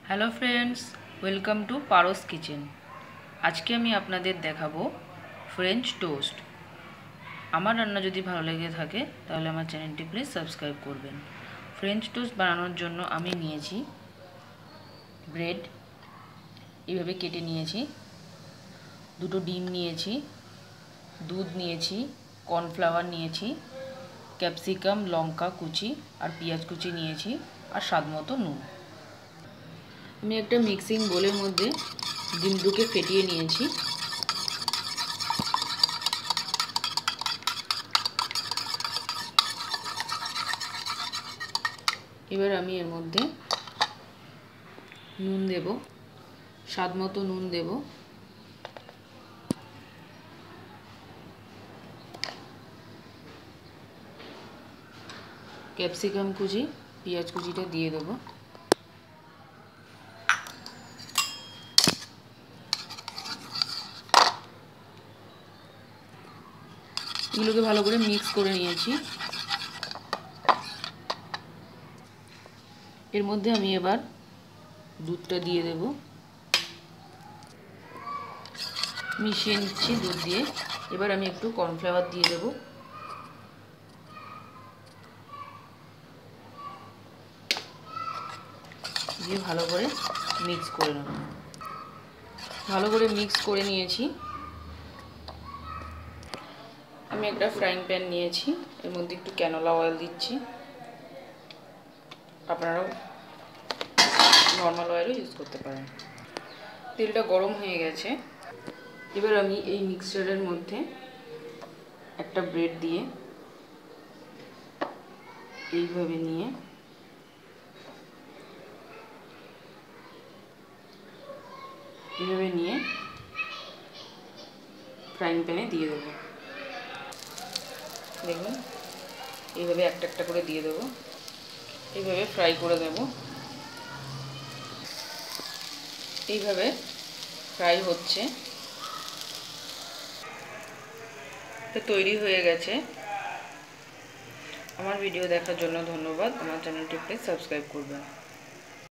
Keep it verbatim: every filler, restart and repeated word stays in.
Hello friends, welcome to Paro's kitchen. আজকে আমি আপনাদের দেখাবো ফ্রেঞ্চ টোস্ট। আমার রান্না যদি ভালো লেগে থাকে তাহলে আমার চ্যানেলটি প্লিজ সাবস্ক্রাইব করবেন। ফ্রেঞ্চ টোস্ট বানানোর জন্য আমি নিয়েছি ব্রেড, এইভাবে কেটে নিয়েছি, দুটো ডিম নিয়েছি, দুধ নিয়েছি, কর্নফ্লাওয়ার নিয়েছি, ক্যাপসিকাম, লঙ্কা কুচি আর পেঁয়াজ কুচি নিয়েছি আর স্বাদ মতো নুন। আমি একটা মিক্সিং বোলের মধ্যে ডিম দুটোকে ফেটিয়ে নিয়েছি। এবার আমি এর মধ্যে নুন দেব, স্বাদ মতো নুন দেব, ক্যাপসিকাম কুচি, পেঁয়াজ কুচিটা দিয়ে দেবো, এগুলোকে ভালো করে মিক্স করে নিয়েছি। এর মধ্যে আমি এবার দুধটা দিয়ে দেব, মিশিয়ে নিচ্ছি দুধ দিয়ে। এবার আমি একটু কর্নফ্লাওয়ার দিয়ে দেব, দিয়ে ভালো করে মিক্স করে নেব। ভালো করে মিক্স করে নিয়েছি। আমি একটা ফ্রাইং প্যান নিয়েছি, এর মধ্যে একটু ক্যানোলা অয়েল দিচ্ছি। আপনারাও নর্মাল অয়েলও ইউজ করতে পারেন। তেলটা গরম হয়ে গেছে। এবার আমি এই মিক্সচারের মধ্যে একটা ব্রেড দিয়ে এইভাবে নিয়ে এইভাবে নিয়ে ফ্রাইং প্যানে দিয়ে দেবো। দেখুন, এইভাবে একটা একটা করে দিয়ে দেবো, এইভাবে ফ্রাই করে দেব। এইভাবে ফ্রাই হচ্ছে, তৈরি হয়ে গেছে। আমার ভিডিও দেখার জন্য ধন্যবাদ। আমার চ্যানেলটি প্লিজ সাবস্ক্রাইব করবেন।